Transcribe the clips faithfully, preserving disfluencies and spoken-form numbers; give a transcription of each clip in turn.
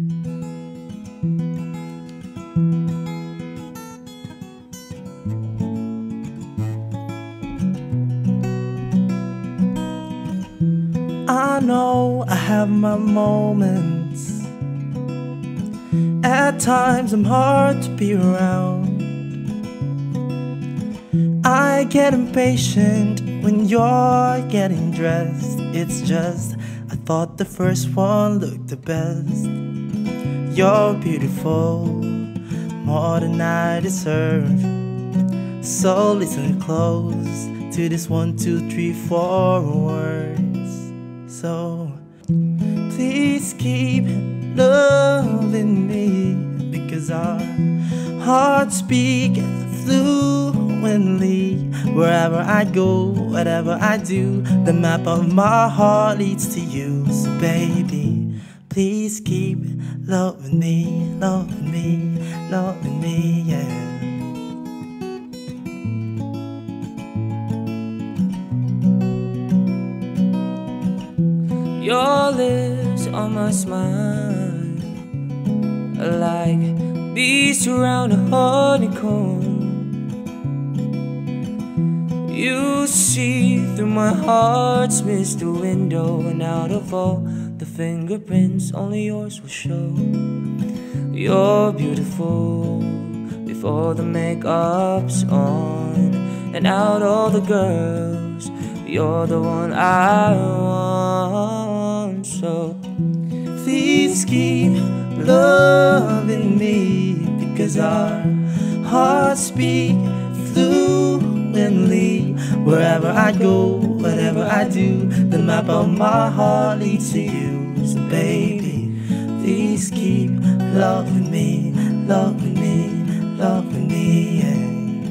I know I have my moments. At times I'm hard to be around. I get impatient when you're getting dressed. It's just, I thought the first one looked the best. You're beautiful, more than I deserve. So listen close to this one, two, three, four words. So please keep loving me, because our hearts speak fluently. Wherever I go, whatever I do, the map of my heart leads to you. So baby, please keep loving me, loving me, loving me, yeah. Your lips on my smile are like bees around a honeycomb. You see through my heart's misty window, and out of all the fingerprints, only yours will show. You're beautiful before the makeup's on, and out all the girls, you're the one I want. So please keep loving me, because our hearts speak fluently. Wherever I go, whatever I do, the map of my heart leads to you. So baby, please keep loving me, loving me, loving me, yeah.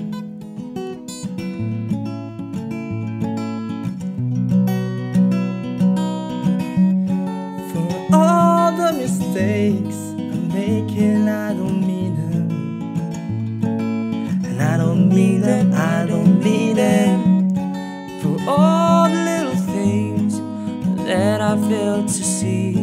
All the mistakes I'm making, I don't mean them. And I don't mean them, I don't mean them. For all the little things that I failed to see,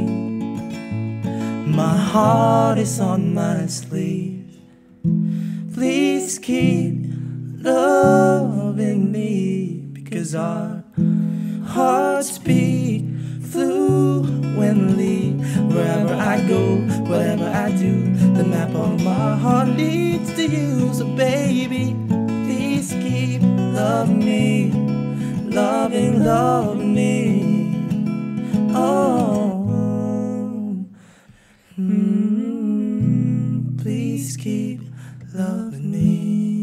my heart is on my sleeve. Please keep loving me, because our hearts beat fluently. Wherever I go, whatever I do, the map of my heart leads to you. So baby, please keep loving me, loving, loving me. Oh, mm, please keep loving me.